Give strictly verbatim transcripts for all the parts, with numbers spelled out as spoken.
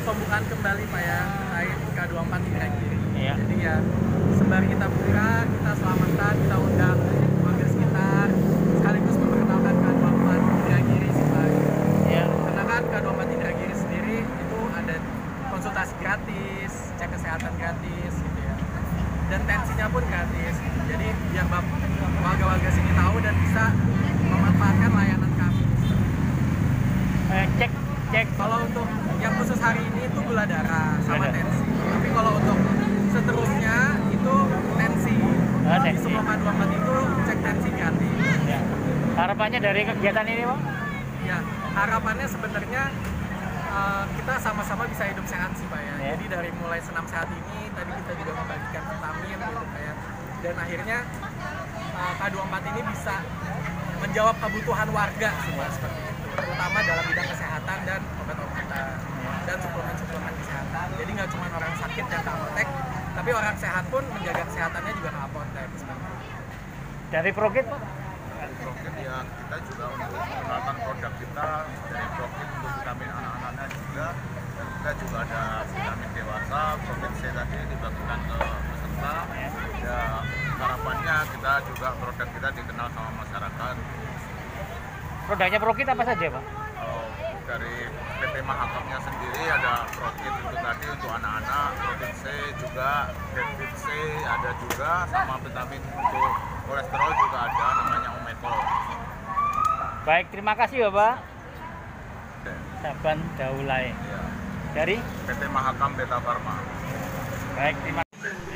pembukaan kembali Pak ya terkait K dua puluh empat Indragiri. Iya. Jadi ya sembari kita buka, kita selamatkan, kita undang warga sekitar, sekaligus memperkenalkan K dua puluh empat Indragiri sih Pak. Iya. Karena kan K dua puluh empat Indragiri sendiri itu ada konsultasi gratis, cek kesehatan gratis gitu ya. Dan tensinya pun gratis. Jadi biar warga-warga sini tahu dan bisa memanfaatkan layanan kami. Eh, cek cek Kalau untuk yang khusus hari ini itu gula darah sama Gula darah. tensi. Tapi kalau untuk seterusnya itu tensi. Ah, Di tensi. semua K dua puluh empat itu cek tensi gratis. ya. Harapannya dari kegiatan ini, Pak? Ya, harapannya sebenarnya uh, kita sama-sama bisa hidup sehat sih Pak ya. Ya. Jadi dari mulai senam sehat ini tadi kita juga membagikan vitamin gitu Pak ya. Dan akhirnya uh, K dua puluh empat ini bisa menjawab kebutuhan warga sih Pak seperti itu. Terutama dalam bidang kesehatan dan obat-obatan dan suplemen-suplemen kesehatan. Jadi nggak cuma orang sakit yang ke apotek, tapi orang sehat pun menjaga kesehatannya juga ke apotek seperti itu. Dari Prokit, Pak? Dari Prokit ya kita juga untuk mengenalkan produk kita dari Prokit untuk vitamin anak-anaknya juga, dan kita juga ada vitamin dewasa. Prokit C tadi dibagikan ke peserta ya, harapannya kita juga produk kita dikenal sama masyarakat. Produknya Prokit apa saja, Pak? Kalau dari P T Mahakamnya sendiri ada Prokit itu tadi untuk anak-anak, Prokit C juga, Prokit C ada juga, sama vitamin untuk kolesterol juga ada, namanya Omepol. Baik, terima kasih, Bapak. Oke. Saban Daulay. Ya. Dari? P T Mahakam Beta Pharma. Baik, terima kasih.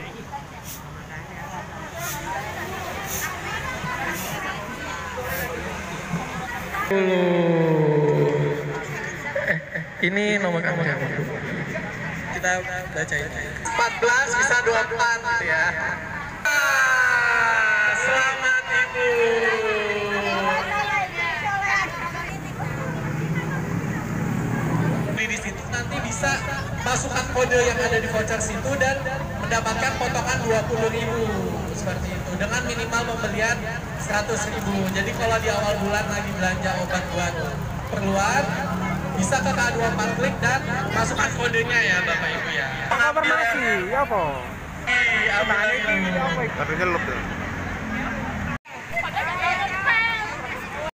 Ini nomor kamu kita bacain empat belas bisa dua puluh empat ya. Ah, selamat Ibu. Di situ nanti bisa masukkan kode yang ada di voucher situ dan mendapatkan potongan dua puluh ribu seperti itu dengan minimal pembelian seratus ribu. Jadi kalau di awal bulan lagi belanja obat buat keperluan, bisa ke K dua puluh empat klik dan masukkan kodenya ya Bapak Ibu ya. Informasi, apa? Iya, Nah, ini apa? Katanya lep ya.